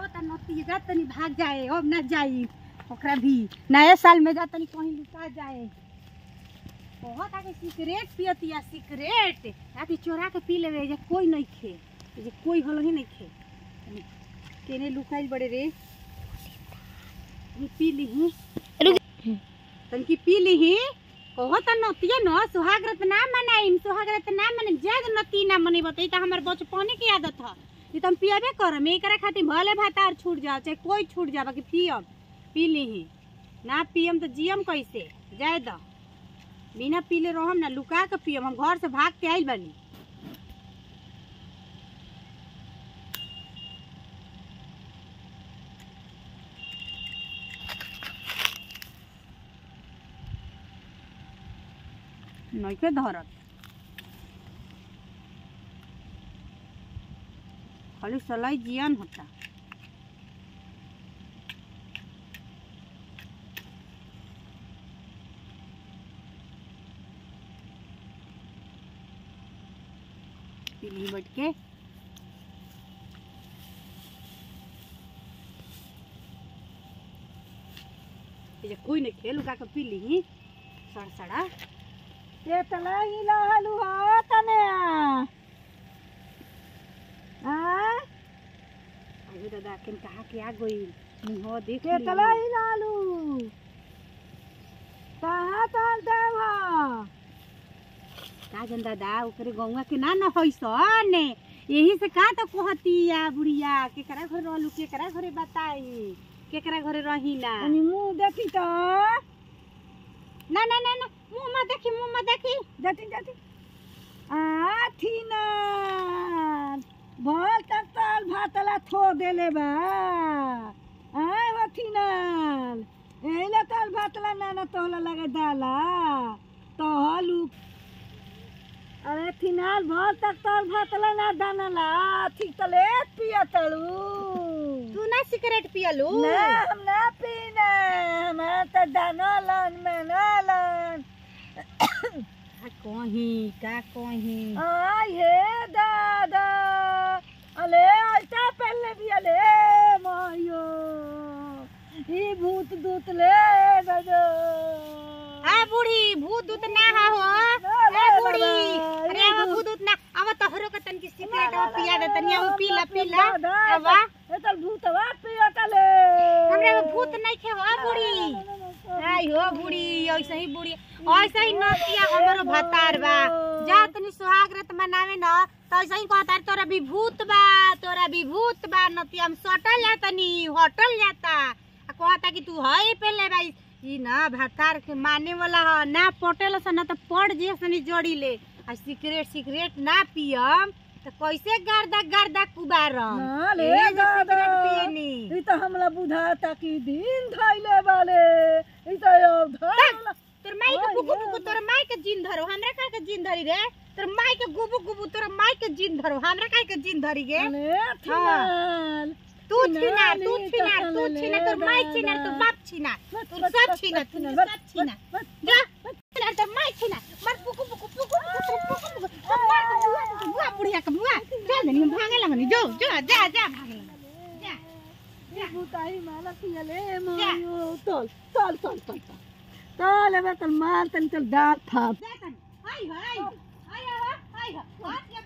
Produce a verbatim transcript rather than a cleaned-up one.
कहता नती जा तनी भाग जाए अब ना जाई ओकरा भी नया साल में जा तनी कहीं लुका जाए बहुत आगे सिगरेट पियतिया सिगरेट आती चोरा के पी लेवे जे कोई नहीं खे जे कोई हलो ही नहीं खे केने लुकाइल बड़े रे पी ली तनकी पी ली कहता नतिया न सुहागरत ना मनाइम सुहागरत ना मनाइम जग नती ना मनी बताई त हमर बचपने की आदत है ये तुम पियबे करम एकरा खातिर भले भातार छूट जाओ चाहे कोई छूट जा बाकी पियम पी ली ना पियम तो जियम कैसे जाए द बिना पीले रहम ना लुका के पियम हम घर से भाग के आइल बनी नइखे धरत खाली सलाई जियन होता पीली बैठ के ये कोई नहीं खेल उका के पीली सड़सड़ा ये तला ही लालू हो तने आ अरे दादा किन कहा के आ गई मुंह देख ये तला ही लालू कहां तल देवा का जन दादा ओकरे गौवा के ना न होइसन यही से का तो कहतिया बुढ़िया केकरा घर रहलू केकरा घरे बताई केकरा घरे रहिला अनि मुंह देखी तो ना ना ना ना मुंह में देखी मुंह में देखी जाती जाती आ थी ना भल तक ताल भातला थो देले बा आय वथी ना एला ताल भातला ना ना तोला लगे डाला तो हलू अरे थिनाल भल तक ताल भातला ना दानला ठीक तले पिया तलू तू ना सिगरेट पियलू ना हम ना पीना हम त दानलन में नालन का कहीं का कहीं आई हे दादा अले ऐसा पहले भी अले मायो ई भूत दूत ले दादा आ बूढ़ी भूत दूत ना हो ए बूढ़ी अरे आ भूत दूत ना अब तोहरो के तन की सिगरेट पिया दे तनिया उ पीला पीला अब ए तल भूतवा पिया तले हमरे में भूत नहीं खे हो बूढ़ी आई हो बूढ़ी ऐसे ही बूढ़ी ऐसे ही नतिया हमरो भतार बा जा तनी सुहागरत मनावे न तो ऐसे ही कहता तोरा भी भूत बा तोरा भी भूत बा नतिया हम सटल जाता नी होटल जाता आ कहता कि तू है पहले भाई ई ना भतार के माने वाला ह ना पटेल स ना तो पड़ जे सनी जोड़ी ले आ सिगरेट सिगरेट ना पियम तो कैसे गर्दा गर्दा कुबारम ना ले ए जे दादा सिगरेट पियनी ई तो हमला बुझाता कि दिन धइले वाले ई तो अब धइला तोर माई के गुबु गुबु तोर माई के जिन धरो हमरा काहे के जिन धरी रे तोर माई के गुबु गुबु तोर माई के जिन धरो हमरा काहे के जिन धरी गे अरे थिनाल तू छीना तू छीना तू छीना तोर माई छीना तोर बाप छीना तू सब छीना तू सब छीना जा छीना तोर माई छीना मार पुकु पुकु पुकु पुकु पुकु मार के बुआ बुढ़िया के बुआ चल नहीं भागे लगनी जो जो जा जा भागे जा ये भूताई माला पियले मायो तल तल तल तल तल ए तल मार तल तल दात था जा तन हाय हाय हाय हाय हाय